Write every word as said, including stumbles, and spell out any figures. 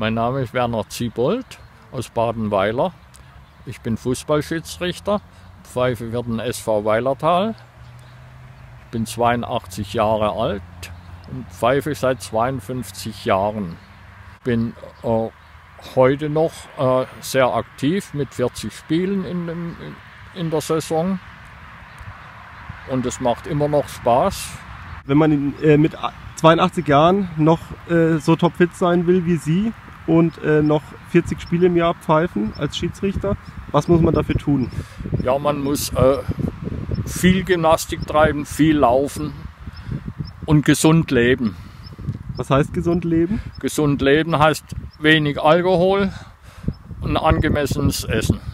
Mein Name ist Werner Ziebold aus Badenweiler. Ich bin Fußballschiedsrichter, pfeife für den S V Weilertal. Ich bin zweiundachtzig Jahre alt und pfeife seit zweiundfünfzig Jahren. Ich bin äh, heute noch äh, sehr aktiv mit vierzig Spielen in, in, in der Saison. Und es macht immer noch Spaß. Wenn man äh, mit zweiundachtzig Jahren noch äh, so topfit sein will wie Sie und äh, noch vierzig Spiele im Jahr pfeifen als Schiedsrichter, was muss man dafür tun? Ja, man muss äh, viel Gymnastik treiben, viel laufen und gesund leben. Was heißt gesund leben? Gesund leben heißt wenig Alkohol und angemessenes Essen.